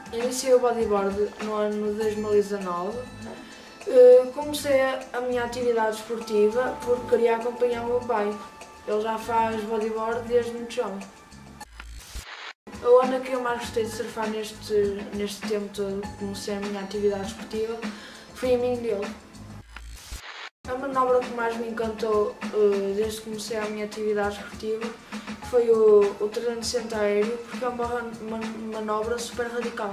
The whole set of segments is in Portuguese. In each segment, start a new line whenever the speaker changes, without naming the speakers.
Iniciei o bodyboard no ano de 2019. Comecei a minha atividade esportiva porque queria acompanhar o meu pai. Ele já faz bodyboard desde muito jovem. A onda que eu mais gostei de surfar neste tempo todo que comecei a minha atividade esportiva foi a mim dele. A manobra que mais me encantou desde que comecei a minha atividade esportiva foi o 360 aéreo, porque é uma manobra super radical.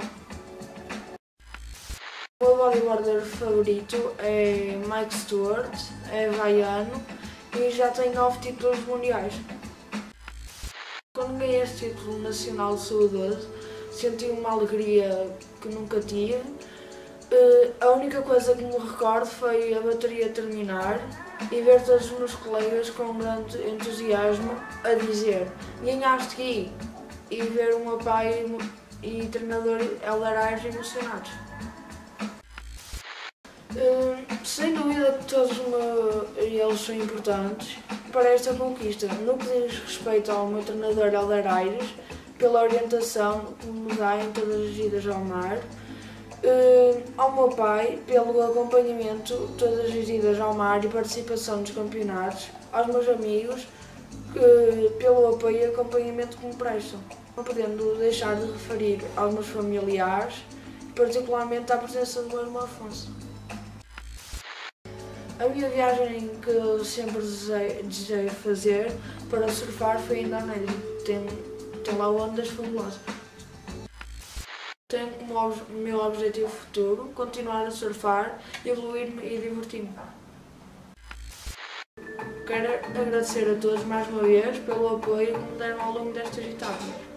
O meu bodyboarder favorito é Mike Stewart, é havaiano e já tem 9 títulos mundiais. Quando ganhei este título nacional sub-12, senti uma alegria que nunca tive. A única coisa que me recordo foi a bateria terminar e ver todos os meus colegas com grande entusiasmo a dizer "Ganhaste Gui!" e ver o meu pai e treinador Hélder Aires emocionados. Sem dúvida que todos eles são importantes para esta conquista. No que diz respeito ao meu treinador Hélder Aires, pela orientação que me dá em todas as idas ao mar, ao meu pai, pelo acompanhamento de todas as idas ao mar e participação nos campeonatos, aos meus amigos, pelo apoio e acompanhamento que me prestam. Não podendo deixar de referir aos meus familiares, particularmente à presença do meu irmão Afonso. A minha viagem que eu sempre desejei fazer para surfar foi a Indonésia. Tem lá ondas fabulosas. Tenho como meu objetivo futuro continuar a surfar, evoluir-me e divertir-me. Quero agradecer a todos mais uma vez pelo apoio que me deram ao longo destas etapas.